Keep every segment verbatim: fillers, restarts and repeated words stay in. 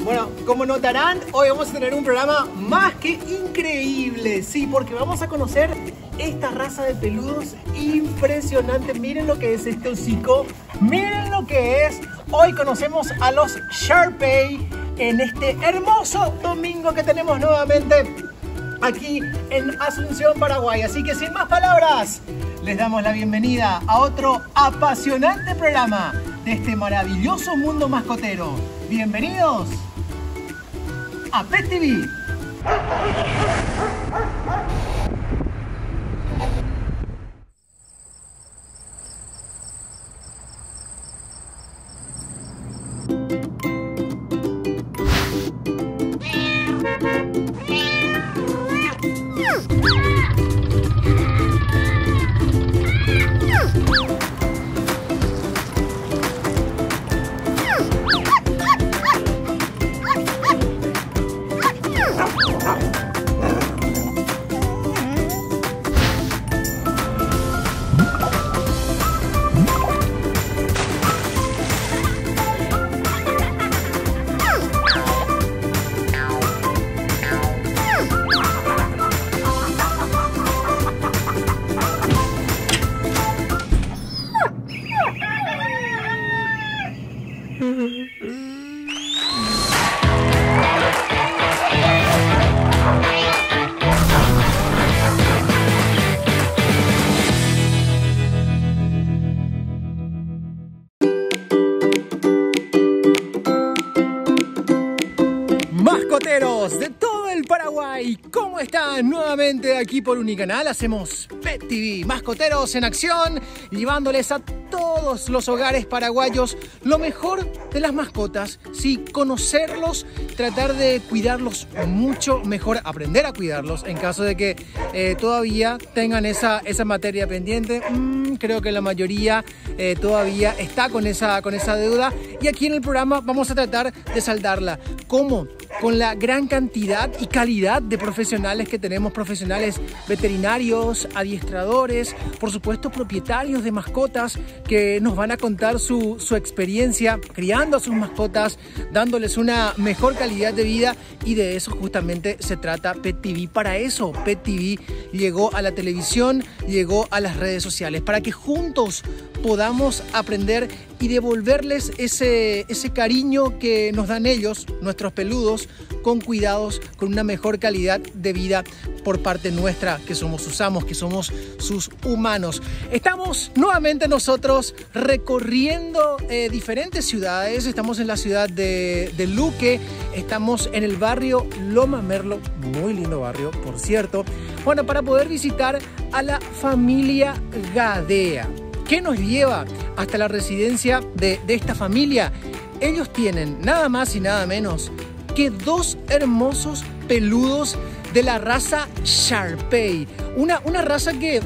Bueno, como notarán, hoy vamos a tener un programa más que increíble. Sí, porque vamos a conocer esta raza de peludos impresionante. Miren lo que es este hocico, miren lo que es. Hoy conocemos a los Shar-Pei en este hermoso domingo que tenemos nuevamente aquí en Asunción, Paraguay. Así que sin más palabras, les damos la bienvenida a otro apasionante programa de este maravilloso mundo mascotero. Bienvenidos a Pet T V. Mascoteros de todo el Paraguay, ¿cómo están? Nuevamente aquí por Unicanal hacemos Pet T V, mascoteros en acción, llevándoles a todos los hogares paraguayos lo mejor de las mascotas, sí, conocerlos, tratar de cuidarlos mucho mejor, aprender a cuidarlos en caso de que eh, todavía tengan esa, esa materia pendiente. Mm, creo que la mayoría eh, todavía está con esa, con esa deuda, y aquí en el programa vamos a tratar de saldarla. ¿Cómo? Con la gran cantidad y calidad de profesionales que tenemos, profesionales veterinarios, adiestradores, por supuesto propietarios de mascotas que nos van a contar su, su experiencia criando a sus mascotas, dándoles una mejor calidad de vida, y de eso justamente se trata Pet T V. Para eso Pet T V llegó a la televisión, llegó a las redes sociales, para que juntos podamos aprender y devolverles ese, ese cariño que nos dan ellos, nuestros peludos, con cuidados, con una mejor calidad de vida por parte nuestra, que somos sus amos, que somos sus humanos. Estamos nuevamente nosotros recorriendo eh, diferentes ciudades. Estamos en la ciudad de, de Luque, estamos en el barrio Loma Merlo, muy lindo barrio, por cierto. Bueno, para poder visitar a la familia Gadea. ¿Qué nos lleva hasta la residencia de, de esta familia? Ellos tienen nada más y nada menos que dos hermosos peludos de la raza Shar-Pei. Una, una raza que eh,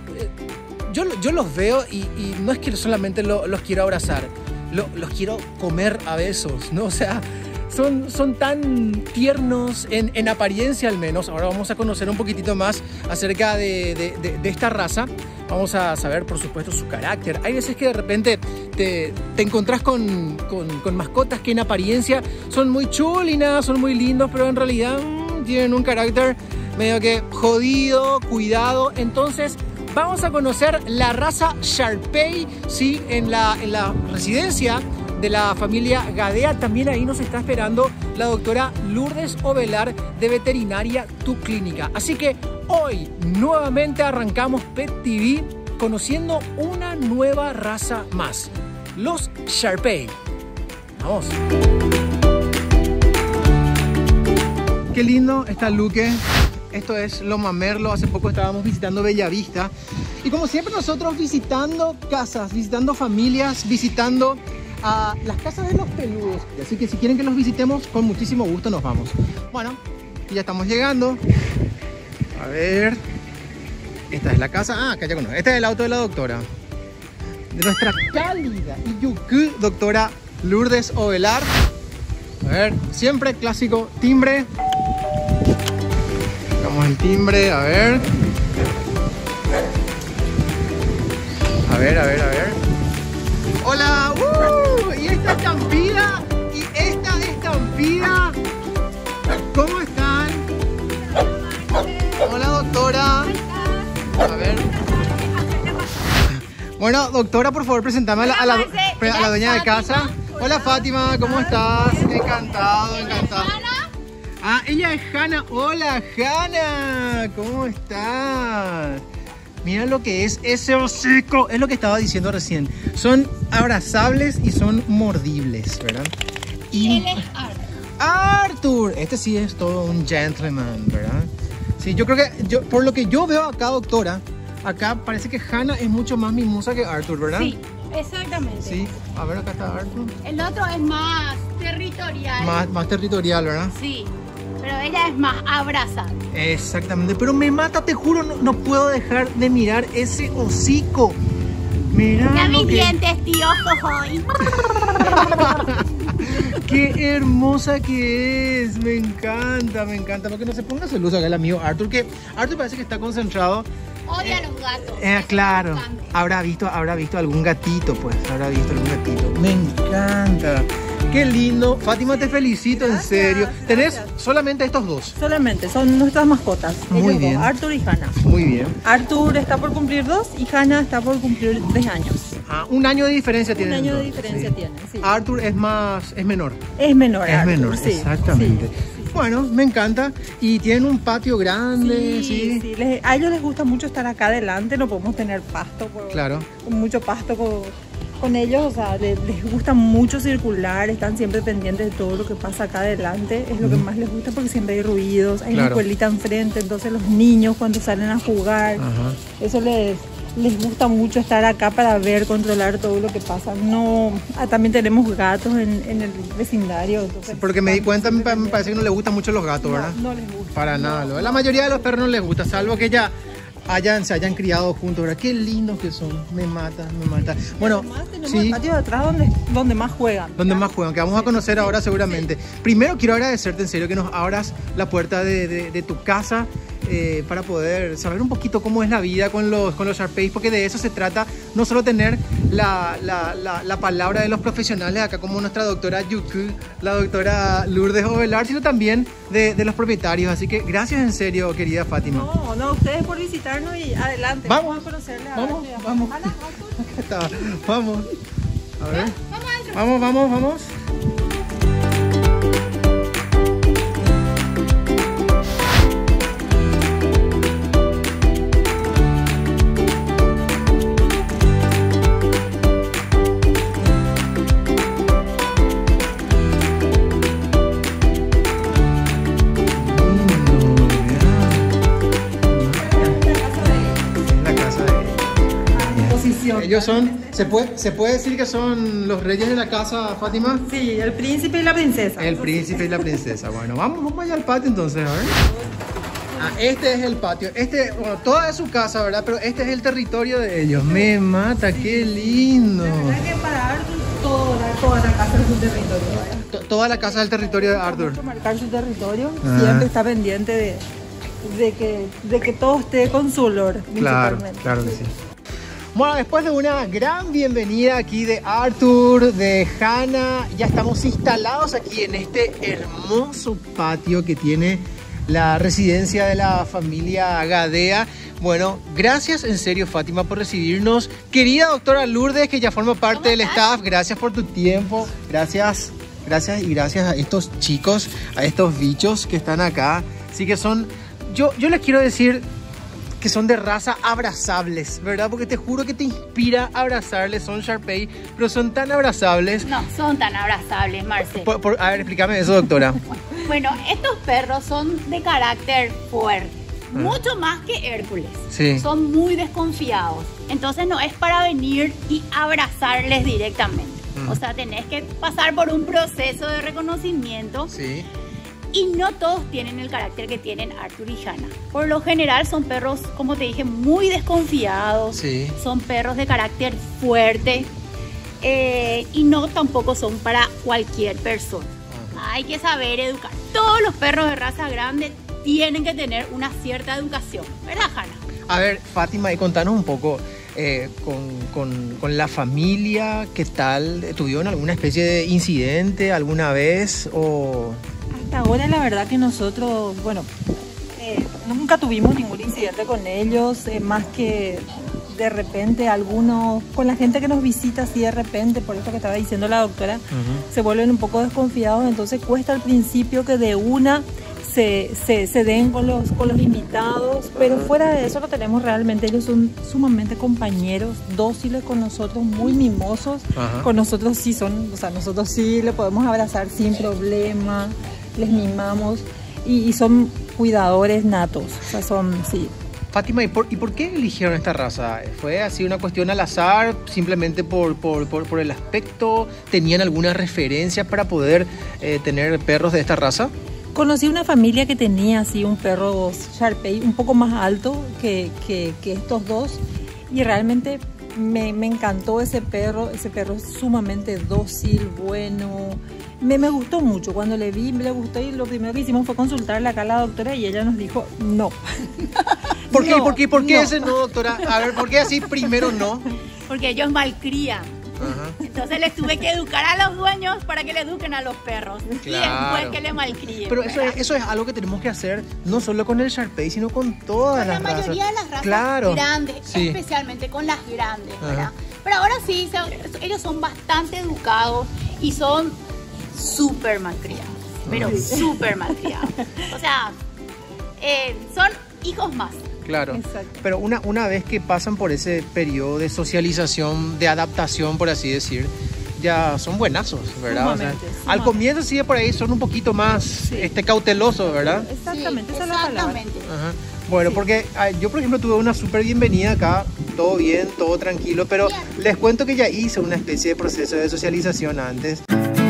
yo, yo los veo y, y no es que solamente lo, los quiero abrazar, lo, los quiero comer a besos, ¿no? O sea, son, son tan tiernos en, en apariencia al menos. Ahora vamos a conocer un poquitito más acerca de, de, de, de esta raza. Vamos a saber, por supuesto, su carácter. Hay veces que de repente te, te encontrás con, con, con mascotas que en apariencia son muy chulinas, son muy lindos, pero en realidad mmm, tienen un carácter medio que jodido, cuidado. Entonces vamos a conocer la raza Shar-Pei, sí, en la, en la residencia de la familia Gadea. También ahí nos está esperando la doctora Lourdes Ovelar de Veterinaria Tu Clínica. Así que hoy nuevamente arrancamos Pet T V conociendo una nueva raza más, los Shar-Pei. Vamos. Qué lindo está Luque. Esto es Loma Merlo. Hace poco estábamos visitando Bellavista. Y como siempre nosotros visitando casas, visitando familias, visitando a las casas de los peludos. Así que si quieren que los visitemos, con muchísimo gusto nos vamos. Bueno, ya estamos llegando. A ver. Esta es la casa. Ah, acá ya conozco. Este es el auto de la doctora. De nuestra cálida y yuku doctora Lourdes Ovelar. A ver, siempre clásico timbre. Tocamos el timbre, a ver. A ver, a ver, a ver. ¡Hola! ¡Uh! Y esta estampida, y esta estampida Bueno, doctora, por favor, presentame a la, a la, a la dueña de casa. Hola, Fátima, ¿cómo estás? Encantado, encantado. Ah, ella es Hanna. Hola, Hanna, ¿cómo estás? Mira lo que es ese hocico. Es lo que estaba diciendo recién. Son abrazables y son mordibles, ¿verdad? Y él es Arthur. Arthur. Este sí es todo un gentleman, ¿verdad? Sí, yo creo que, yo, por lo que yo veo acá, doctora, acá parece que Hanna es mucho más mimosa que Arthur, ¿verdad? Sí, exactamente. Sí, a ver, acá está Arthur. El otro es más territorial. Más, más territorial, ¿verdad? Sí, pero ella es más abrazable. Exactamente, pero me mata, te juro, no, no puedo dejar de mirar ese hocico. Mira Ya lo mis que... dientes, tío, hoy. Qué hermosa que es, me encanta, me encanta. Porque no se ponga celoso acá el amigo Arthur, que Arthur parece que está concentrado. Odia eh, a los gatos. Eh, claro, habrá visto, habrá visto algún gatito, pues, habrá visto algún gatito. Me encanta. Qué lindo. Fátima, te felicito, gracias, en serio. ¿Tenés gracias. solamente estos dos? Solamente, son nuestras mascotas. Muy ellos bien. Dos, Arthur y Hanna. Muy bien. Arthur está por cumplir dos y Hanna está por cumplir tres años. Ah, un año de diferencia tienen. Un año de entonces, diferencia sí. tienen, sí. Arthur es más, es menor. Es menor, Es Arthur, menor, sí, exactamente. Sí, sí. Bueno, me encanta. Y tienen un patio grande, sí. Sí, sí. Les, a ellos les gusta mucho estar acá adelante, no podemos tener pasto. Por, claro. Mucho pasto con, con ellos, o sea, les, les gusta mucho circular, están siempre pendientes de todo lo que pasa acá adelante. Es lo que más les gusta porque siempre hay ruidos, hay claro. una escuelita enfrente, entonces los niños cuando salen a jugar, Ajá. eso les... les gusta mucho estar acá para ver, controlar todo lo que pasa. No, ah, también tenemos gatos en, en el vecindario. Entonces, porque me di cuenta, me, me parece que no les gustan mucho los gatos, no, ¿verdad? No les gusta. Para no, nada. No. La mayoría de los perros no les gusta, salvo que ya hayan, se hayan criado juntos, ¿verdad? Qué lindos que son. Me mata, me mata. Bueno, además tenemos sí. el patio de atrás donde, donde más juegan. Donde más juegan, que vamos a conocer ahora seguramente. Sí. Primero quiero agradecerte en serio que nos abras la puerta de, de, de tu casa. Eh, para poder saber un poquito cómo es la vida con los, con los Shar-Peis, porque de eso se trata, no solo tener la, la, la, la palabra de los profesionales acá como nuestra doctora Yuku, la doctora Lourdes Ovelar, sino también de, de los propietarios, así que gracias en serio, querida Fátima. No, no, ustedes por visitarnos y adelante, vamos, vamos a conocerle a vamos, ver, vamos, Ana, acá está, vamos, a ver, Vamos, vamos, vamos, vamos. Ellos son, ¿se puede, ¿se puede decir que son los reyes de la casa, Fátima? Sí, el príncipe y la princesa. El príncipe y la princesa. Bueno, vamos, vamos allá al patio entonces, a ver. Ah, este es el patio. Este, bueno, toda es su casa, ¿verdad? Pero este es el territorio de ellos. Me mata, qué lindo. La verdad que para Arthur toda, toda la casa es su territorio, ¿verdad? Toda la casa es el territorio de Arthur. Marcar su territorio, ah. siempre está pendiente de, de, que, de que todo esté con su olor. Claro, claro que sí. Bueno, después de una gran bienvenida aquí de Arthur, de Hanna, ya estamos instalados aquí en este hermoso patio que tiene la residencia de la familia Gadea. Bueno, gracias en serio, Fátima, por recibirnos. Querida doctora Lourdes, que ya forma parte del staff, gracias por tu tiempo. Gracias, gracias y gracias a estos chicos, a estos bichos que están acá. Así que son, yo, yo les quiero decir que son de raza abrazables, ¿verdad? Porque te juro que te inspira abrazarles, son Shar-Pei, pero son tan abrazables. No, son tan abrazables, Marcelo. Por, por, a ver, explícame eso, doctora. Bueno, estos perros son de carácter fuerte, ah. mucho más que Hércules. Sí. Son muy desconfiados. Entonces no es para venir y abrazarles directamente. Mm. O sea, tenés que pasar por un proceso de reconocimiento. Sí. Y no todos tienen el carácter que tienen Arthur y Hanna. Por lo general son perros, como te dije, muy desconfiados. Sí. Son perros de carácter fuerte. Eh, y no tampoco son para cualquier persona. Ajá. Hay que saber educar. Todos los perros de raza grande tienen que tener una cierta educación. ¿Verdad, Hanna? A ver, Fátima, y contanos un poco eh, con, con, con la familia. ¿Qué tal? ¿Tuvieron alguna especie de incidente alguna vez? O... Hasta ahora la verdad que nosotros, bueno, eh, nunca tuvimos ningún incidente con ellos, eh, más que de repente algunos, con la gente que nos visita así de repente, por eso que estaba diciendo la doctora, uh-huh. se vuelven un poco desconfiados, entonces cuesta al principio que de una se, se, se den con los, con los invitados, pero fuera de eso lo tenemos realmente, ellos son sumamente compañeros, dóciles con nosotros, muy mimosos, uh-huh. con nosotros sí son, o sea, nosotros sí le podemos abrazar sin problema, les mimamos y, y son cuidadores natos, o sea, son, sí. Fátima, ¿y por, ¿y por qué eligieron esta raza? ¿Fue así una cuestión al azar, simplemente por, por, por, por el aspecto? ¿Tenían alguna referencia para poder eh, tener perros de esta raza? Conocí una familia que tenía así un perro Shar-Pei un poco más alto que, que, que estos dos y realmente me, me encantó ese perro. Ese perro es sumamente dócil, bueno. Me, me gustó mucho. Cuando le vi, me le gustó y lo primero que hicimos fue consultarle acá a la doctora y ella nos dijo no. ¿Por qué? No, ¿Por qué? ¿Por qué no. ese no, doctora? A ver, ¿por qué así primero no? Porque ellos malcrían. Uh-huh. Entonces les tuve que educar a los dueños para que le eduquen a los perros. Claro. Y después que le malcríen. Pero eso es, eso es algo que tenemos que hacer no solo con el Shar-Pei, sino con todas con las razas. La mayoría razas. de las razas claro. grandes, sí. especialmente con las grandes, ¿verdad? Pero ahora sí, ellos son bastante educados y son súper malcriados. Pero uh-huh. súper malcriados. O sea, eh, son hijos más. Claro, exacto. Pero una, una vez que pasan por ese periodo de socialización, de adaptación, por así decir, ya son buenazos, ¿verdad? O sea, al comienzo sí, por ahí son un poquito más sí. este, cautelosos, ¿verdad? Exactamente, sí, esa es la palabra. Ajá. Bueno, sí. porque yo, por ejemplo, tuve una súper bienvenida acá, todo bien, todo tranquilo, pero bien. Les cuento que ya hice una especie de proceso de socialización antes.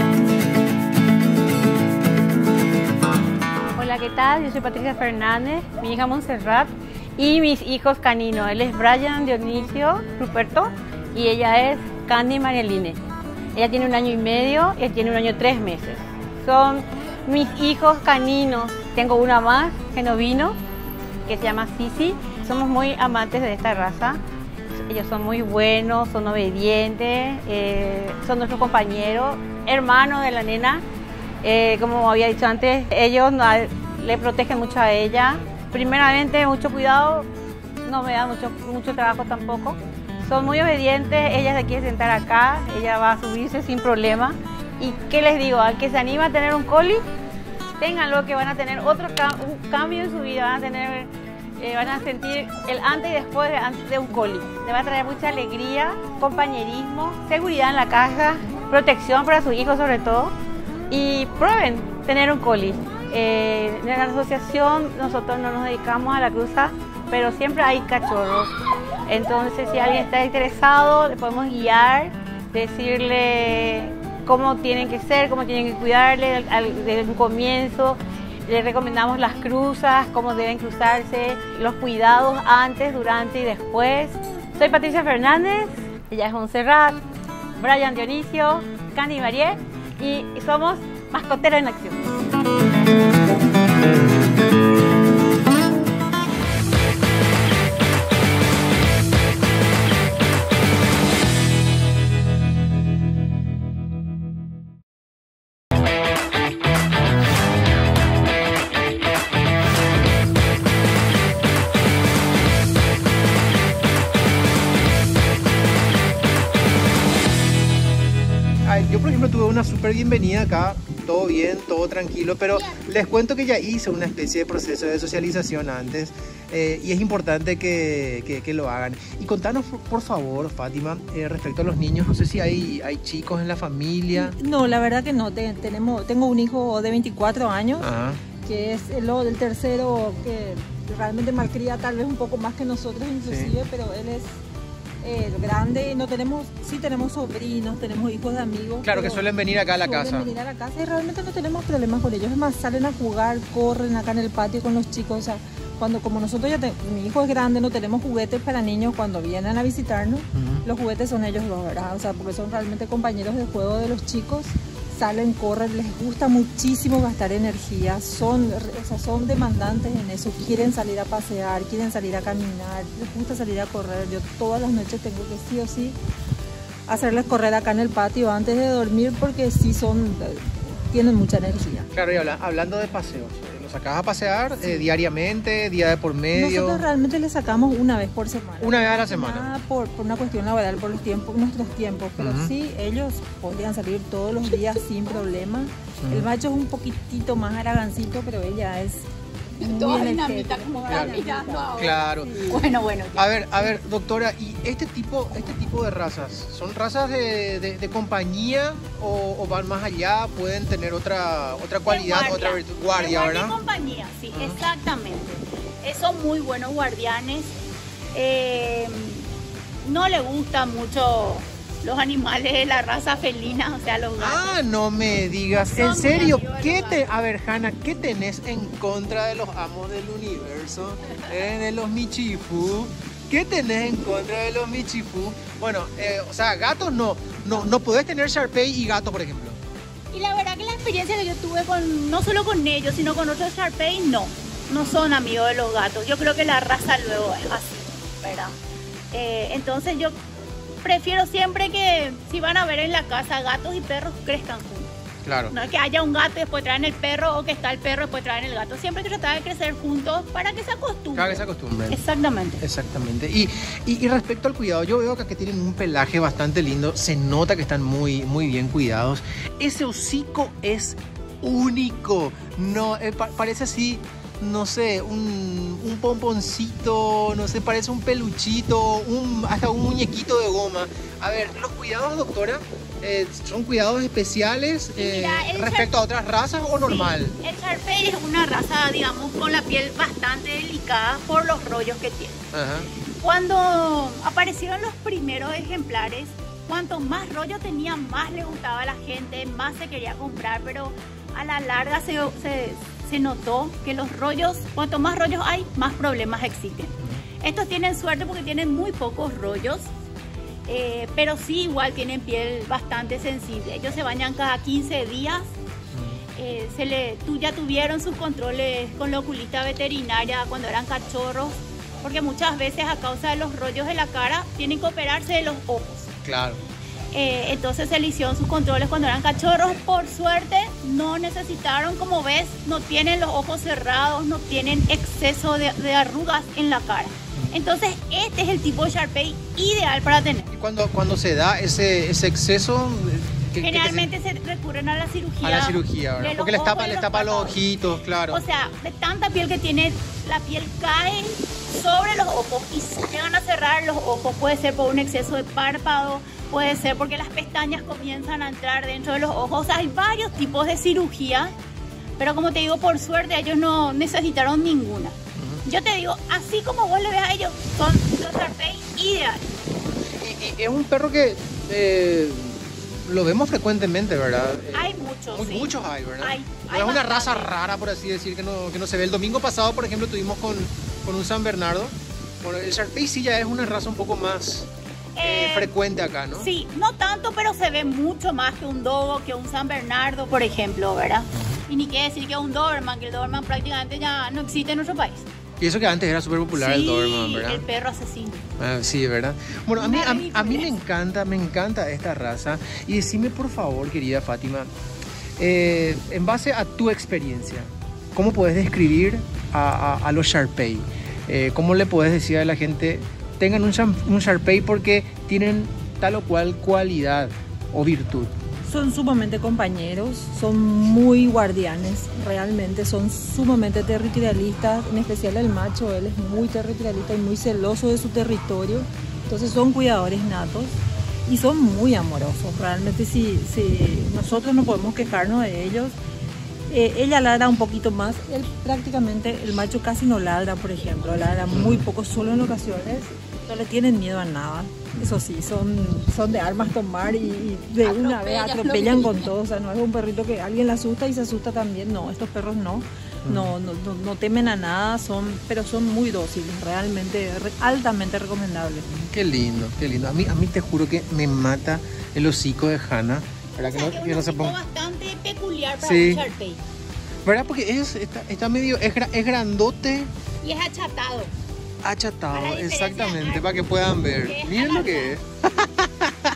Hola, ¿qué tal? Yo soy Patricia Fernández, mi hija Montserrat y mis hijos caninos. Él es Brian Dionisio Ruperto y ella es Candy Marieline. Ella tiene un año y medio y él tiene un año y tres meses. Son mis hijos caninos. Tengo una más que no vino, que se llama Sisi. Somos muy amantes de esta raza. Ellos son muy buenos, son obedientes, eh, son nuestros compañeros, hermanos de la nena. Eh, como había dicho antes, ellos no, le protegen mucho a ella. Primeramente, mucho cuidado, no me da mucho, mucho trabajo tampoco. Son muy obedientes, ella se quiere sentar acá, ella va a subirse sin problema. ¿Y qué les digo? Al que se anima a tener un collie, ténganlo, que van a tener otro cam un cambio en su vida, van a, tener, eh, van a sentir el antes y después de, de un collie. Le va a traer mucha alegría, compañerismo, seguridad en la casa, protección para sus hijos sobre todo. Y prueben tener un collie. Eh, en la asociación nosotros no nos dedicamos a la cruza, pero siempre hay cachorros. Entonces, si alguien está interesado, le podemos guiar, decirle cómo tienen que ser, cómo tienen que cuidarle al, al, desde un comienzo. Le recomendamos las cruzas, cómo deben cruzarse, los cuidados antes, durante y después. Soy Patricia Fernández, ella es Montserrat, Brian Dionisio, Candy Mariel y somos Mascoteros en Acción. Yo, por ejemplo, tuve una súper bienvenida acá, todo bien, todo tranquilo, pero les cuento que ya hice una especie de proceso de socialización antes eh, y es importante que, que, que lo hagan. Y contanos, por, por favor, Fátima, eh, respecto a los niños, no sé si hay, hay chicos en la familia. No, la verdad que no, Te, tenemos, tengo un hijo de veinticuatro años, Ajá. que es el, el tercero que realmente malcría tal vez un poco más que nosotros inclusive, sí. Pero él es... Eh, grande, no tenemos, sí tenemos sobrinos, tenemos hijos de amigos. Claro, que suelen venir acá a la suelen casa. venir a la casa y realmente no tenemos problemas con ellos. Es más, salen a jugar, corren acá en el patio con los chicos. O sea, cuando como nosotros ya, te, mi hijo es grande, no tenemos juguetes para niños cuando vienen a visitarnos. Uh-huh. Los juguetes son ellos dos, ¿verdad? O sea, porque son realmente compañeros de juego de los chicos. Salen, corren, les gusta muchísimo gastar energía, son, o sea, son demandantes en eso, quieren salir a pasear, quieren salir a caminar, les gusta salir a correr. Yo todas las noches tengo que sí o sí hacerles correr acá en el patio antes de dormir porque sí son, tienen mucha energía. Claro, y habla, hablando de paseos, sacás a pasear sí. eh, diariamente, día de por medio? Nosotros realmente le sacamos una vez por semana. Una vez a la semana. Por, por una cuestión laboral, por los tiempos, nuestros tiempos. Pero uh-huh. sí, ellos podrían salir todos los días sin problema. Uh-huh. El macho es un poquitito más haragancito, pero ella es... Toda dinamita como claro. mirando ahora. Claro. Sí. Bueno, bueno. A ver, a ver, doctora, ¿y este tipo, este tipo de razas, son razas de, de, de compañía o, o van más allá? ¿Pueden tener otra, otra cualidad, guardia. otra virtud? Guardia, de ¿verdad? De compañía, sí, uh-huh. exactamente. Eh, son muy buenos guardianes. Eh, no le gustan mucho los animales de la raza felina, o sea, los gatos. Ah, no me digas, no en serio, ¿qué te, gatos. a ver, Hanna, ¿qué tenés en contra de los amos del universo, eh, de los Michifú? ¿Qué tenés en contra de los Michifú? Bueno, eh, o sea, gatos no, no, no podés tener Shar-Pei y gato, por ejemplo. Y la verdad que la experiencia que yo tuve con, no solo con ellos, sino con otros Shar-Pei, no, no son amigos de los gatos. Yo creo que la raza luego es así, ¿verdad? Eh, entonces yo prefiero siempre que si van a ver en la casa gatos y perros crezcan juntos. Claro. No es que haya un gato y después traen el perro o que está el perro y después traen el gato. Siempre hay que tratar de crecer juntos para que se acostumbren. Para que se acostumbren. Exactamente. Exactamente. Y, y, y respecto al cuidado, yo veo que aquí tienen un pelaje bastante lindo. Se nota que están muy, muy bien cuidados. Ese hocico es único. No, eh, pa- parece así... no sé, un, un pomponcito, no sé, parece un peluchito, un, hasta un muñequito de goma. A ver, los cuidados, doctora, eh, ¿son cuidados especiales eh, mira, respecto a otras razas o normal? Sí, el Shar-Pei es una raza, digamos, con la piel bastante delicada por los rollos que tiene. Ajá. Cuando aparecieron los primeros ejemplares, cuanto más rollo tenía, más le gustaba a la gente, más se quería comprar, pero a la larga se... se se notó que los rollos, cuanto más rollos hay, más problemas existen. Estos tienen suerte porque tienen muy pocos rollos, eh, pero sí igual tienen piel bastante sensible. Ellos se bañan cada quince días, eh, se le, tú ya tuvieron sus controles con la oculista veterinaria cuando eran cachorros, porque muchas veces a causa de los rollos de la cara tienen que operarse de los ojos. Claro. Eh, entonces se le hicieron sus controles cuando eran cachorros. Por suerte no necesitaron, como ves, no tienen los ojos cerrados, no tienen exceso de, de arrugas en la cara. Entonces este es el tipo de Shar-Pei ideal para tener. ¿Y cuando, cuando se da ese, ese exceso? ¿Qué, Generalmente qué se... se recurren a la cirugía. A la cirugía, ¿verdad? Porque les tapa, les tapa los ojitos, claro. O sea, de tanta piel que tiene, la piel cae sobre los ojos y se llegan a cerrar los ojos. Puede ser por un exceso de párpado, puede ser porque las pestañas comienzan a entrar dentro de los ojos. O sea, hay varios tipos de cirugía, pero como te digo, por suerte ellos no necesitaron ninguna. Uh-huh. Yo te digo, así como vos le ves a ellos, son los Shar-Pei ideales. Y, y es un perro que... Eh... lo vemos frecuentemente, ¿verdad? Hay muchos, Muy, sí. Muchos hay, ¿verdad? Hay, no hay es una bastante. raza rara, por así decir, que no, que no se ve. El domingo pasado, por ejemplo, tuvimos con, con un San Bernardo. Bueno, el Shar-Pei sí ya es una raza un poco más eh, eh, frecuente acá, ¿no? Sí, no tanto, pero se ve mucho más que un Dogo, que un San Bernardo, por ejemplo, ¿verdad? Y ni qué decir que un Doberman, que el Doberman prácticamente ya no existe en nuestro país. Y eso que antes era súper popular, sí, el Doberman, ¿verdad? El perro asesino. Ah, sí, ¿verdad? Bueno, a mí, a, a mí me encanta, me encanta esta raza. Y decime, por favor, querida Fátima, eh, en base a tu experiencia, ¿cómo puedes describir a, a, a los Shar-Pei? Eh, ¿Cómo le puedes decir a la gente, tengan un, un Shar-Pei porque tienen tal o cual cualidad o virtud? Son sumamente compañeros, son muy guardianes, realmente son sumamente territorialistas, en especial el macho, él es muy territorialista y muy celoso de su territorio, entonces son cuidadores natos y son muy amorosos, realmente si, si nosotros no podemos quejarnos de ellos. Eh, ella ladra un poquito más, él prácticamente, el macho casi no ladra, por ejemplo, ladra muy poco, solo en ocasiones, no le tienen miedo a nada. Eso sí, son, son de armas tomar y, y de Atropella, una vez atropellan con todo. O sea, no es un perrito que alguien le asusta y se asusta también. No, estos perros no, mm. no, no, no, no temen a nada, son, pero son muy dóciles, realmente, re, altamente recomendables. Qué lindo, qué lindo. A mí, a mí te juro que me mata el hocico de Hanna. ¿Verdad? O sea, que no, que no un se ponga... bastante peculiar para sí. un Shar-Pei. ¿Verdad? Porque es, está, está medio, es, es grandote. Y es achatado. Achatado, exactamente, para que puedan ver. Miren lo que es.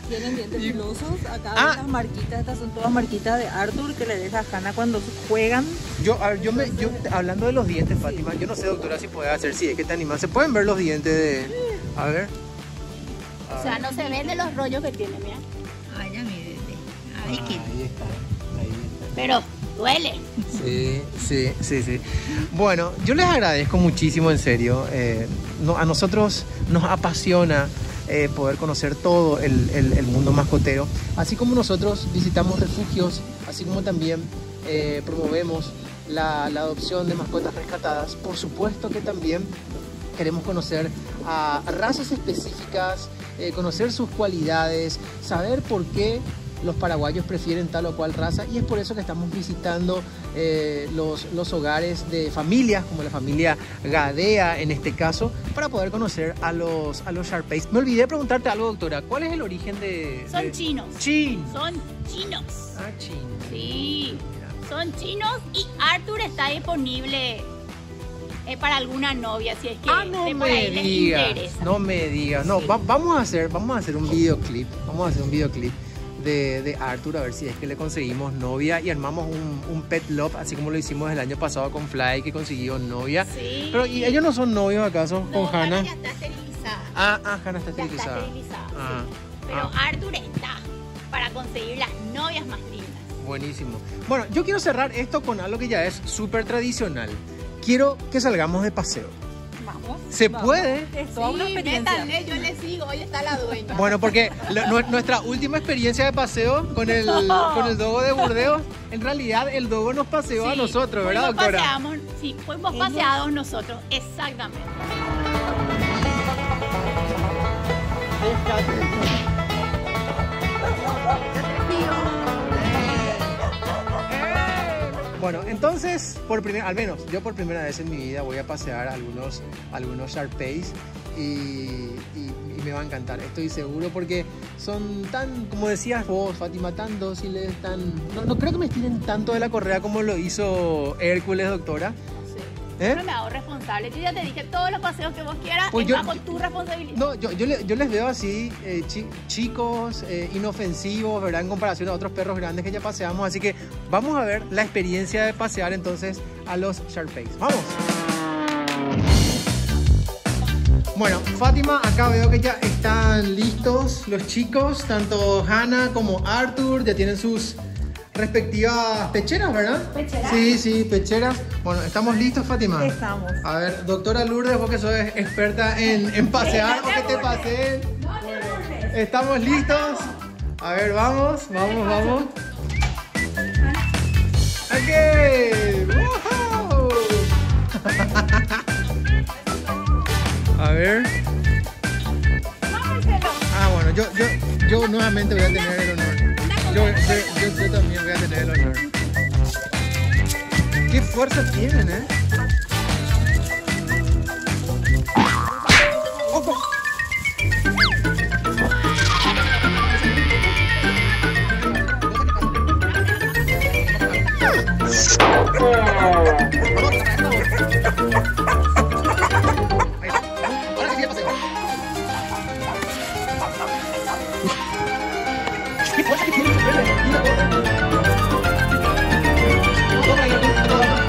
Tienen dientes Y- filosos. Acá Ah. ven las marquitas, estas son todas marquitas de Arthur que le deja a Hannah cuando juegan. Yo, a ver, yo me, yo, hablando de los dientes, Fátima, yo no sé, doctora, si puede hacer, si es que te animas. ¿Se pueden ver los dientes de...? A ver. O sea, no se ven de los rollos que tiene, mira. Ay, ya mi bebé. Ay, qué. Ahí está, ahí está. Pero duele. Sí, sí, sí, sí. Bueno, yo les agradezco muchísimo, en serio. Eh, no, a nosotros nos apasiona eh, poder conocer todo el, el- el mundo mascotero. Así como nosotros visitamos refugios, así como también eh, promovemos la, la adopción de mascotas rescatadas, por supuesto que también queremos conocer a razas específicas, eh, conocer sus cualidades, saber por qué los paraguayos prefieren tal o cual raza, y es por eso que estamos visitando eh, los, los hogares de familias, como la familia Gadea en este caso, para poder conocer a los, a los Sharpeis. Me olvidé preguntarte algo, doctora. ¿Cuál es el origen de...? Son de- chinos. Chin. Son chinos. Ah, chin. Sí, son chinos y Arthur está disponible eh, para alguna novia, si es que Ah, no de por me ahí les digas, interesa. no me digas. No, va- vamos a hacer, vamos a hacer un videoclip, vamos a hacer un videoclip de, de Arthur, a ver si es que le conseguimos novia y armamos un, un pet love, así como lo hicimos el año pasado con Fly, que consiguió novia. Sí. Pero, ¿y ellos no son novios acaso No, con Hannah? ya está esterilizada. Ah, ah, Hannah está Ya está esterilizada. esterilizada, Ah, sí. Pero ah. Arthur está para conseguir las novias más lindas. Buenísimo. Bueno, yo quiero cerrar esto con algo que ya es súper tradicional. Quiero que salgamos de paseo. Vamos. ¿Se vamos. puede? Es toda una Sí, experiencia. métanle, yo le sigo, hoy está la dueña. Bueno, porque la- nu- nuestra última experiencia de paseo con el, con el dogo de Burdeos, en realidad el dogo nos paseó a Sí, nosotros, ¿verdad, fuimos doctora? Paseamos, sí, fuimos Ella- paseados nosotros, exactamente. Bueno, entonces, por primer, al menos yo por primera vez en mi vida voy a pasear algunos, algunos Sharpeis y, y- y me va a encantar, estoy seguro, porque son tan, como decías vos, Fátima, tan dóciles, tan... No, no creo que me estiren tanto de la correa como lo hizo Hércules, doctora. ¿Eh? No me hago responsable. Yo ya te dije todos los paseos que vos quieras, Pues es yo- bajo tu responsabilidad. No, yo, yo, le- yo les veo así, eh, chi- chicos, eh, inofensivos, ¿verdad? En comparación a otros perros grandes que ya paseamos. Así que vamos a ver la experiencia de pasear entonces a los Sharpeis. ¡Vamos! Bueno, Fátima, acá veo que ya están listos los chicos, tanto Hannah como Arthur, ya tienen sus respectivas pecheras, ¿verdad? ¿Pecheras? Sí, sí, pecheras. Bueno, ¿estamos listos, Fátima? Estamos. A ver, doctora Lourdes, vos que sos experta en, en pasear o que te paseen. ¿Estamos listos? A ver, vamos, vamos, vamos. ¡Ok! ¡Woohoo! A ver. Ah, bueno, yo, yo, yo nuevamente voy a tener el honor. Yo, yo, yo- yo también voy a tener el honor. ¿Qué fuerza tienen, eh? ¡Ojo! Ahí está. Ahora sí que ya pasé. ¿Qué fuerza que tiene? Mira, mira. Toma ahí, toma.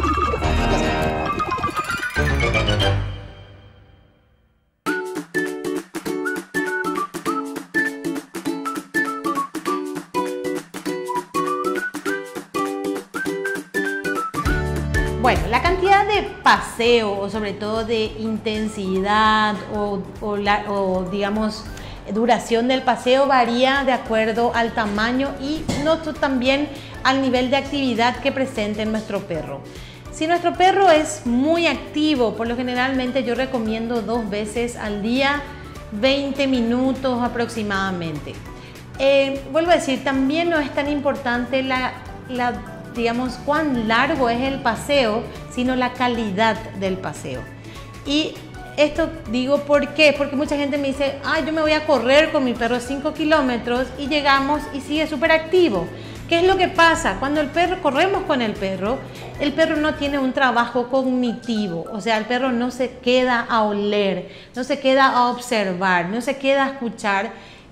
Bueno, la cantidad de paseo o sobre todo de intensidad o, o la- o, digamos duración del paseo varía de acuerdo al tamaño y noto también al nivel de actividad que presente nuestro perro. Si nuestro perro es muy activo, por lo generalmente yo recomiendo dos veces al día, veinte minutos aproximadamente. Eh, vuelvo a decir, también no es tan importante la, la, digamos, cuán largo es el paseo, sino la calidad del paseo. Y esto digo ¿por qué? Porque mucha gente me dice, ah, yo me voy a correr con mi perro cinco kilómetros y llegamos y sigue súper activo. ¿Qué es lo que pasa? Cuando el perro, corremos con el perro, el perro no tiene un trabajo cognitivo, o sea, el perro no se queda a oler, no se queda a observar, no se queda a escuchar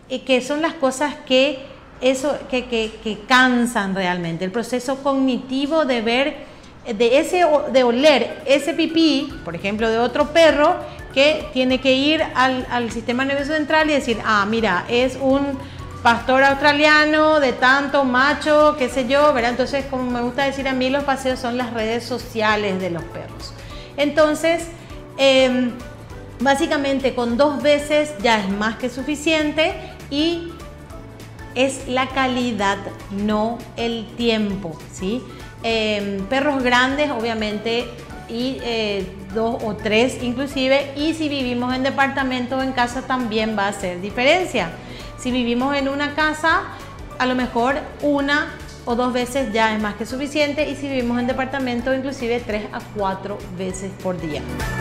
eh, que son las cosas que, eso, que, que, que cansan realmente. El proceso cognitivo de ver, de, ese, de oler ese pipí, por ejemplo, de otro perro, que tiene que ir al, al sistema nervioso central y decir, ah, mira, es un pastor australiano de tanto macho, qué sé yo, ¿verdad? Entonces, como me gusta decir a mí, los paseos son las redes sociales de los perros. Entonces, eh, básicamente con dos veces ya es más que suficiente y es la calidad, no el tiempo, ¿sí? Eh, perros grandes, obviamente, y eh, dos o tres inclusive, y si vivimos en departamento o en casa también va a hacer diferencia. Si vivimos en una casa, a lo mejor una o dos veces ya es más que suficiente, y si vivimos en departamento, inclusive tres a cuatro veces por día.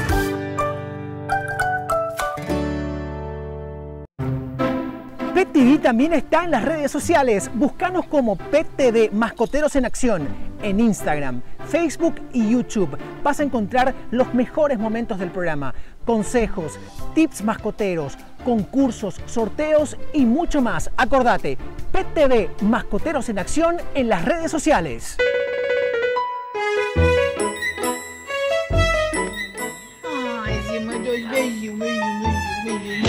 Pet T V también está en las redes sociales. Búscanos como Pet T V Mascoteros en Acción en Instagram, Facebook y YouTube. Vas a encontrar los mejores momentos del programa, consejos, tips mascoteros, concursos, sorteos y mucho más. Acordate, Pet T V Mascoteros en Acción en las redes sociales. Ay, sí, me doy bello, bello, bello, bello.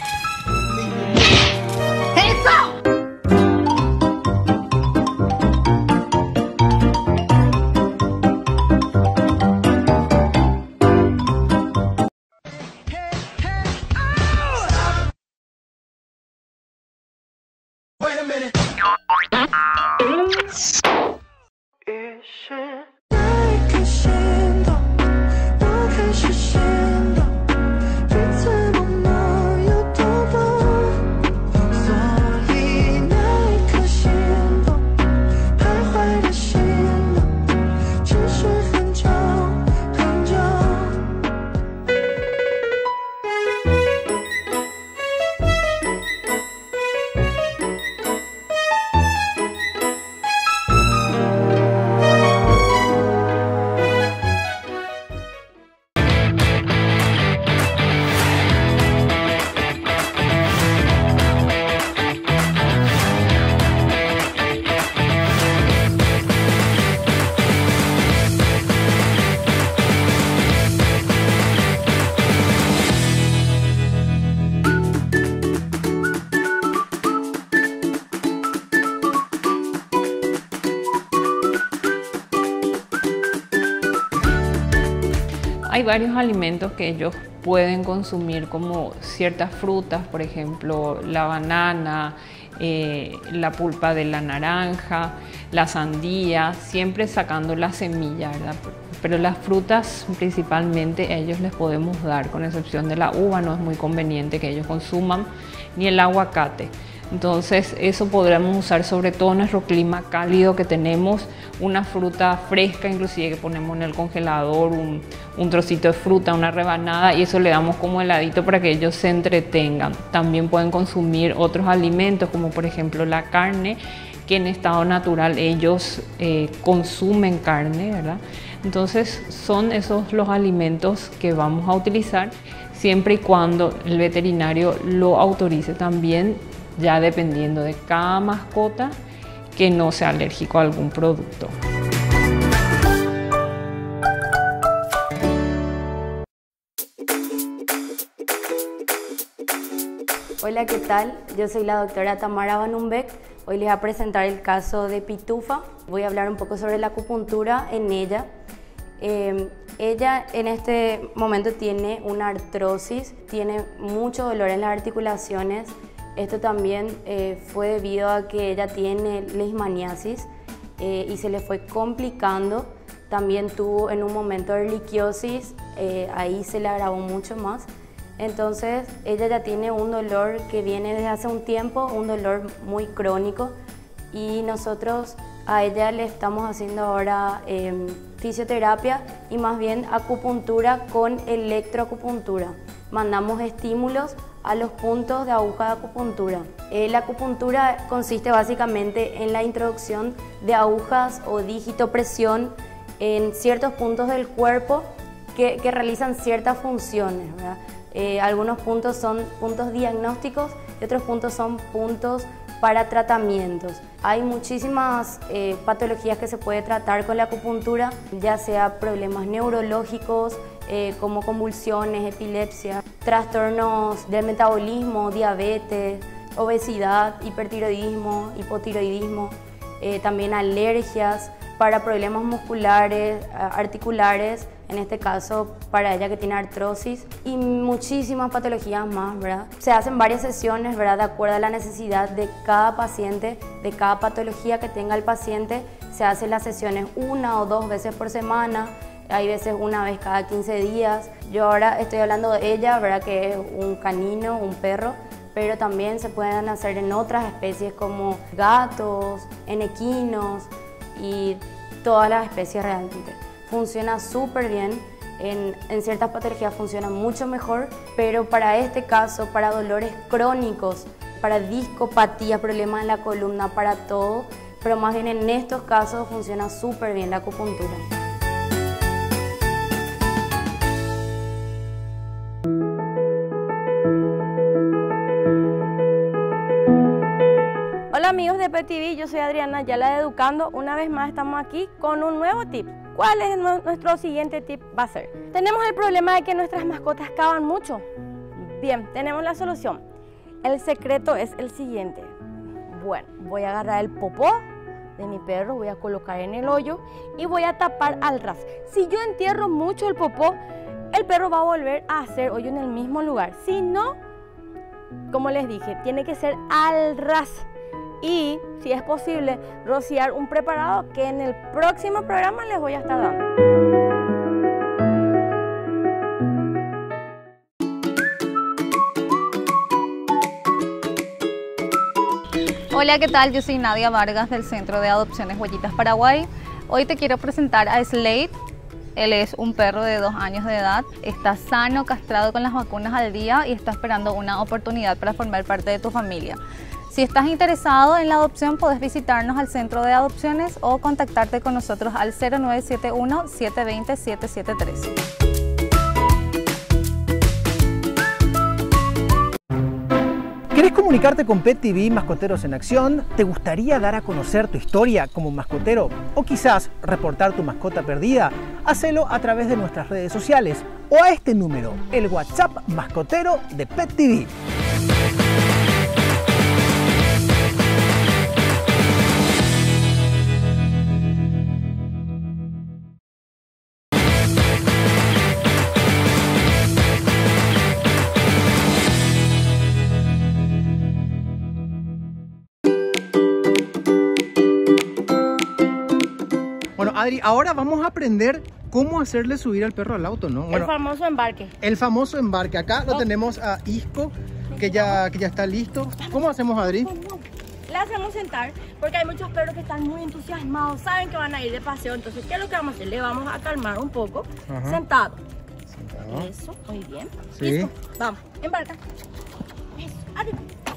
Hay varios alimentos que ellos pueden consumir, como ciertas frutas, por ejemplo, la banana, eh, la pulpa de la naranja, la sandía, siempre sacando la semilla, ¿verdad? Pero las frutas principalmente a ellos les podemos dar, con excepción de la uva, no es muy conveniente que ellos consuman, ni el aguacate. Entonces eso podremos usar sobre todo en nuestro clima cálido que tenemos, una fruta fresca inclusive que ponemos en el congelador, un, un trocito de fruta, una rebanada, y eso le damos como heladito para que ellos se entretengan. También pueden consumir otros alimentos como por ejemplo la carne, que en estado natural ellos eh, consumen carne, ¿verdad? Entonces son esos los alimentos que vamos a utilizar siempre y cuando el veterinario lo autorice, también ya dependiendo de cada mascota que no sea alérgico a algún producto. Hola, ¿qué tal? Yo soy la doctora Tamara Van Humbeck. Hoy les voy a presentar el caso de Pitufa. Voy a hablar un poco sobre la acupuntura en ella. Eh, ella en este momento tiene una artrosis, tiene mucho dolor en las articulaciones. Esto también eh, fue debido a que ella tiene leishmaniasis eh, y se le fue complicando. También tuvo en un momento erliquiosis, eh, ahí se le agravó mucho más. Entonces ella ya tiene un dolor que viene desde hace un tiempo, un dolor muy crónico, y nosotros a ella le estamos haciendo ahora eh, fisioterapia y más bien acupuntura con electroacupuntura. Mandamos estímulos a los puntos de aguja de acupuntura. Eh, la acupuntura consiste básicamente en la introducción de agujas o digitopresión en ciertos puntos del cuerpo que, que realizan ciertas funciones, ¿verdad? Eh, algunos puntos son puntos diagnósticos y otros puntos son puntos para tratamientos. Hay muchísimas eh, patologías que se puede tratar con la acupuntura, ya sea problemas neurológicos, eh, como convulsiones, epilepsia, trastornos del metabolismo, diabetes, obesidad, hipertiroidismo, hipotiroidismo, eh, también alergias, para problemas musculares, articulares, en este caso para ella que tiene artrosis, y muchísimas patologías más, ¿verdad? Se hacen varias sesiones, ¿verdad? De acuerdo a la necesidad de cada paciente, de cada patología que tenga el paciente, se hacen las sesiones una o dos veces por semana, hay veces una vez cada quince días. Yo ahora estoy hablando de ella, ¿verdad? Que es un canino, un perro, pero también se pueden hacer en otras especies como gatos, en equinos y todas las especies realmente. Funciona súper bien, en, en ciertas patologías funciona mucho mejor, pero para este caso, para dolores crónicos, para discopatía, problemas en la columna, para todo, pero más bien en estos casos funciona súper bien la acupuntura. Hola amigos de Pet T V, yo soy Adriana Ayala de Educando. Una vez más estamos aquí con un nuevo tip. ¿Cuál es nuestro siguiente tip? Va a ser, tenemos el problema de que nuestras mascotas cavan mucho. Bien, tenemos la solución. El secreto es el siguiente. Bueno, voy a agarrar el popó de mi perro, voy a colocar en el hoyo y voy a tapar al ras. Si yo entierro mucho el popó, el perro va a volver a hacer hoyo en el mismo lugar. Si no, como les dije, tiene que ser al ras. Y, si es posible, rociar un preparado que en el próximo programa les voy a estar dando. Hola, ¿qué tal? Yo soy Nadia Vargas del Centro de Adopciones Huellitas Paraguay. Hoy te quiero presentar a Slade. Él es un perro de dos años de edad, está sano, castrado con las vacunas al día y está esperando una oportunidad para formar parte de tu familia. Si estás interesado en la adopción, puedes visitarnos al Centro de Adopciones o contactarte con nosotros al cero nueve siete uno, siete dos cero, siete siete tres. ¿Querés comunicarte con Pet T V Mascoteros en Acción? ¿Te gustaría dar a conocer tu historia como mascotero o quizás reportar tu mascota perdida? Hacelo a través de nuestras redes sociales o a este número, el WhatsApp mascotero de Pet T V. Bueno, Adri, ahora vamos a aprender cómo hacerle subir al perro al auto, ¿no? Bueno, el famoso embarque. El famoso embarque. Acá lo tenemos a Isco, que ya, que ya está listo. ¿Cómo hacemos, Adri? Le hacemos sentar, porque hay muchos perros que están muy entusiasmados, saben que van a ir de paseo. Entonces, ¿qué es lo que vamos a hacer? Le vamos a calmar un poco. Ajá. Sentado. Sentado. Eso, muy bien. Sí. Listo. Vamos, embarca. Eso, arriba.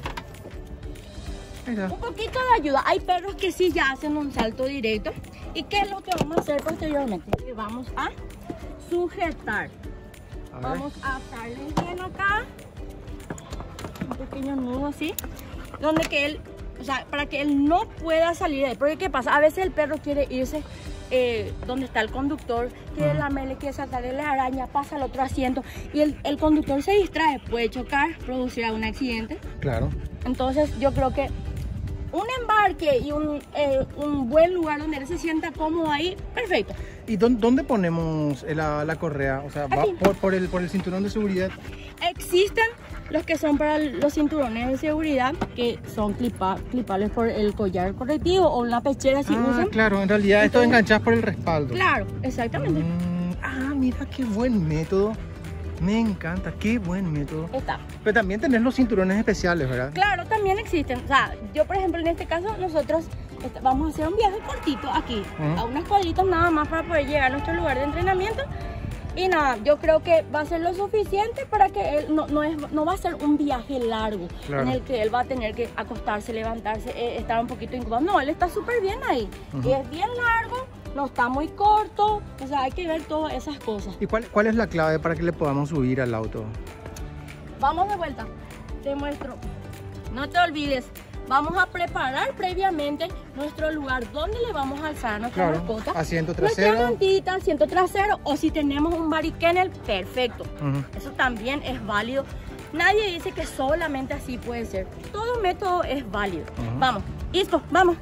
Un poquito de ayuda. Hay perros que sí ya hacen un salto directo. ¿Y qué es lo que vamos a hacer posteriormente? Que vamos a sujetar. A vamos a atarle bien acá. Un pequeño nudo así. Donde que él, o sea, para que él no pueda salir de ahí. Porque ¿qué pasa? A veces el perro quiere irse eh, donde está el conductor. Quiere lamerle, quiere saltarle la araña, pasa al otro asiento. Y el, el conductor se distrae. Puede chocar, producir algún accidente. Claro. Entonces yo creo que un embarque y un, eh, un buen lugar donde él se sienta cómodo ahí, perfecto. ¿Y dónde ponemos la, la correa? O sea, ¿va por, por, el, por el cinturón de seguridad? Existen los que son para los cinturones de seguridad, que son clipa, clipables por el collar correctivo o una pechera si ah, usan. Claro, en realidad esto enganchás por el respaldo. Claro, exactamente. Mm, ah, mira qué buen método. Me encanta, qué buen método. Está. Pero también tenés los cinturones especiales, ¿verdad? Claro, también existen. O sea, yo por ejemplo en este caso nosotros vamos a hacer un viaje cortito aquí, uh-huh. a unas cuadritas nada más para poder llegar a nuestro lugar de entrenamiento. Y nada, yo creo que va a ser lo suficiente para que él no, no, es, no va a ser un viaje largo, claro. en el que él va a tener que acostarse, levantarse, eh, estar un poquito incómodo. No, él está súper bien ahí. Uh-huh. Y es bien largo, no está muy corto, o sea, hay que ver todas esas cosas. ¿Y cuál, cuál es la clave para que le podamos subir al auto? Vamos de vuelta, te muestro. no te olvides, vamos a preparar previamente nuestro lugar donde le vamos a alzar a nuestra Claro, mascota. asiento trasero. Nuestra mantita, asiento trasero, o si tenemos un body kennel, perfecto. Ujú. Eso también es válido. Nadie dice que solamente así puede ser. Todo método es válido. Ujú. Vamos, listo, vamos.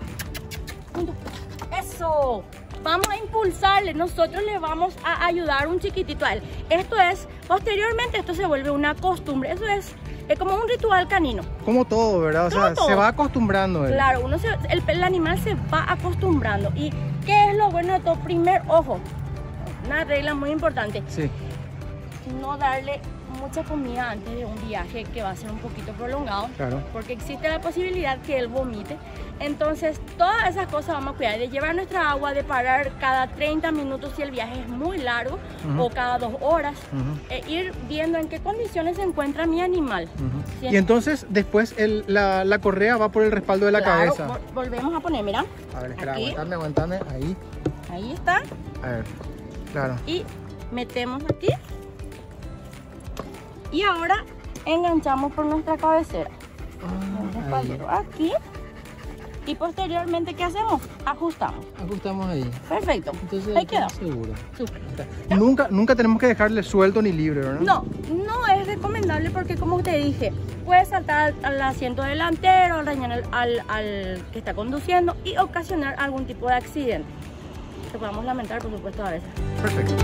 Eso. Vamos a impulsarle, nosotros le vamos a ayudar un chiquitito a él. Esto es, posteriormente esto se vuelve una costumbre, eso es, es como un ritual canino. Como todo, ¿verdad? O Como sea, todo. se va acostumbrando él. Claro, uno se, el, el animal se va acostumbrando. ¿Y qué es lo bueno de todo? Primer, ojo, una regla muy importante, Sí. no darle mucha comida antes de un viaje que va a ser un poquito prolongado, Claro. porque existe la posibilidad que él vomite. Entonces, todas esas cosas vamos a cuidar, de llevar nuestra agua, de parar cada treinta minutos si el viaje es muy largo, Ujú. o cada dos horas, Ujú. e ir viendo en qué condiciones se encuentra mi animal. Ujú. Si Y es- entonces después el- la, la correa va por el respaldo de la Claro, cabeza. vol- volvemos a poner, mira, A ver, espera, aquí. aguantame, aguantame. Ahí. ahí está, A ver. Claro. y metemos aquí, y ahora enganchamos por nuestra cabecera. El respaldero aquí, y posteriormente, ¿qué hacemos? Ajustamos. Ajustamos ahí. Perfecto. Entonces, Ahí quedó. seguro. Súper. Nunca, nunca tenemos que dejarle suelto ni libre, ¿verdad? No, no es recomendable porque, como te dije, puede saltar al, al asiento delantero, dañar al, al, al que está conduciendo y ocasionar algún tipo de accidente. Que podamos lamentar, por supuesto, a veces. Perfecto.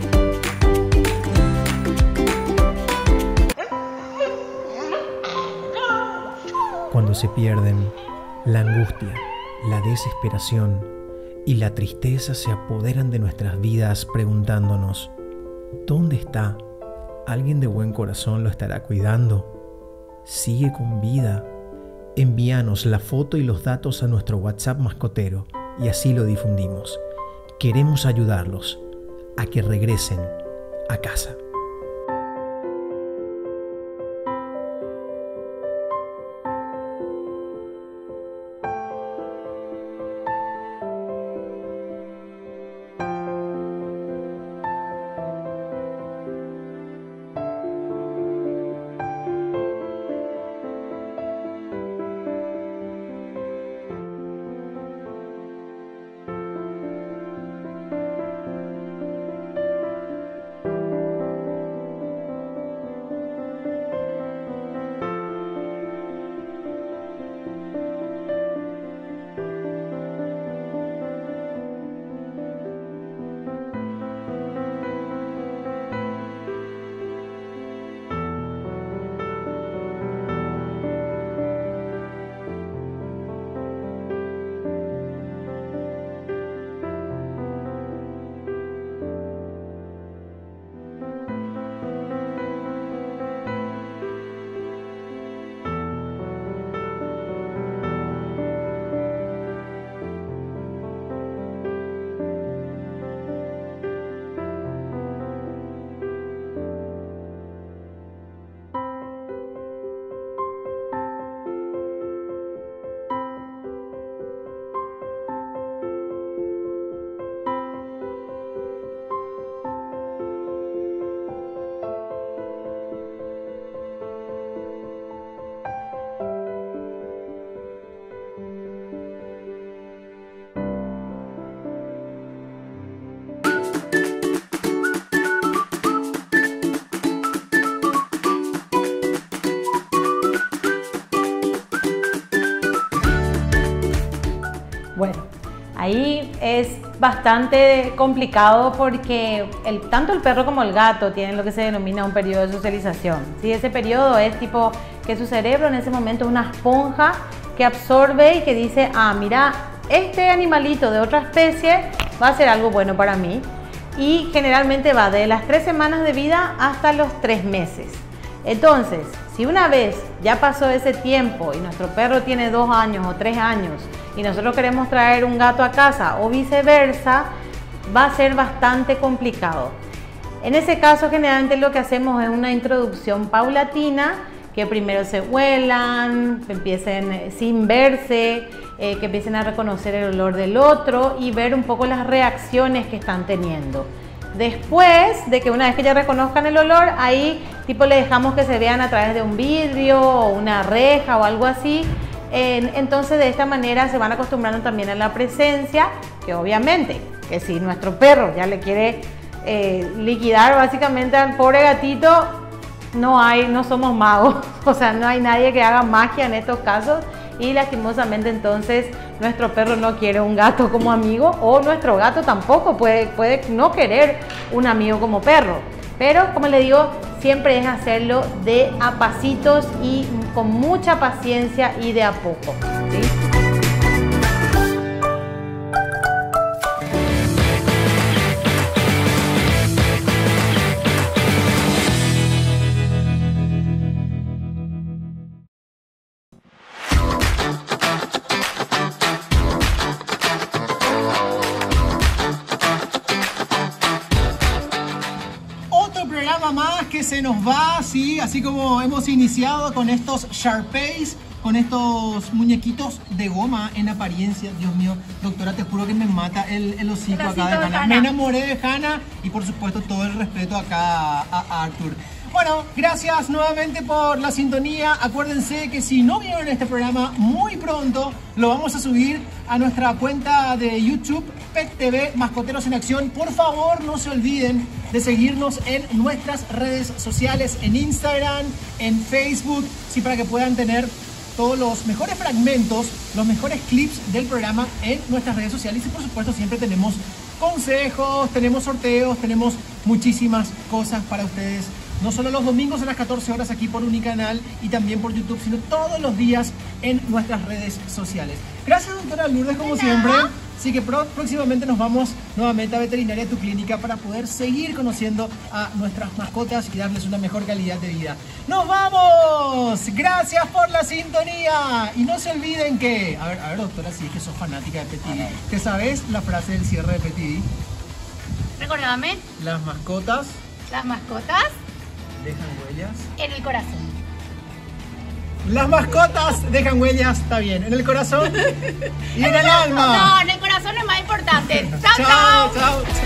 Cuando se pierden, la angustia, la desesperación y la tristeza se apoderan de nuestras vidas preguntándonos, ¿dónde está? ¿Alguien de buen corazón lo estará cuidando? ¿Sigue con vida? Envíanos la foto y los datos a nuestro WhatsApp mascotero y así lo difundimos. Queremos ayudarlos a que regresen a casa. Bueno, ahí es bastante complicado porque el, tanto el perro como el gato tienen lo que se denomina un periodo de socialización. ¿Sí? Ese periodo es tipo que su cerebro en ese momento es una esponja que absorbe y que dice, ah, mira, este animalito de otra especie va a ser algo bueno para mí. Y generalmente va de las tres semanas de vida hasta los tres meses. Entonces, si una vez ya pasó ese tiempo y nuestro perro tiene dos años o tres años y nosotros queremos traer un gato a casa o viceversa, va a ser bastante complicado. En ese caso, generalmente lo que hacemos es una introducción paulatina, que primero se huelan, que empiecen sin verse, eh, que empiecen a reconocer el olor del otro y ver un poco las reacciones que están teniendo. Después de que una vez que ya reconozcan el olor, ahí tipo le dejamos que se vean a través de un vidrio o una reja o algo así. Eh, entonces de esta manera se van acostumbrando también a la presencia, que obviamente que si nuestro perro ya le quiere eh, liquidar básicamente al pobre gatito, no hay, no somos magos, o sea, no hay nadie que haga magia en estos casos. Y lastimosamente entonces nuestro perro no quiere un gato como amigo, o nuestro gato tampoco puede, puede no querer un amigo como perro. Pero como le digo, siempre es hacerlo de a pasitos y con mucha paciencia y de a poco, ¿sí? Más que se nos va, sí, así como hemos iniciado con estos Sharpays, con estos muñequitos de goma en apariencia. Dios mío, doctora, te juro que me mata el, el hocico el acá de Hannah. Hannah. Me enamoré de Hannah y por supuesto todo el respeto acá a, a Arthur. Bueno, gracias nuevamente por la sintonía. Acuérdense que si no vieron este programa, muy pronto lo vamos a subir a nuestra cuenta de YouTube, Pet T V Mascoteros en Acción. Por favor, no se olviden de seguirnos en nuestras redes sociales, en Instagram, en Facebook, sí, para que puedan tener todos los mejores fragmentos, los mejores clips del programa en nuestras redes sociales. Y por supuesto siempre tenemos consejos, tenemos sorteos, tenemos muchísimas cosas para ustedes. No solo los domingos a las catorce horas aquí por Unicanal y también por YouTube, sino todos los días en nuestras redes sociales. Gracias, doctora Lourdes, como siempre. Así que próximamente nos vamos nuevamente a Veterinaria Tu Clínica para poder seguir conociendo a nuestras mascotas y darles una mejor calidad de vida. ¡Nos vamos! Gracias por la sintonía. Y no se olviden que... A ver, a ver, doctora, sí, que sos fanática de Pet T V. ¿Te sabes la frase del cierre de Pet T V? Recordame, Las mascotas las mascotas dejan huellas en el corazón. Las mascotas dejan huellas, está bien, en el corazón y en el alma. No, en el corazón es más importante. Chao, Chao, chao. chao.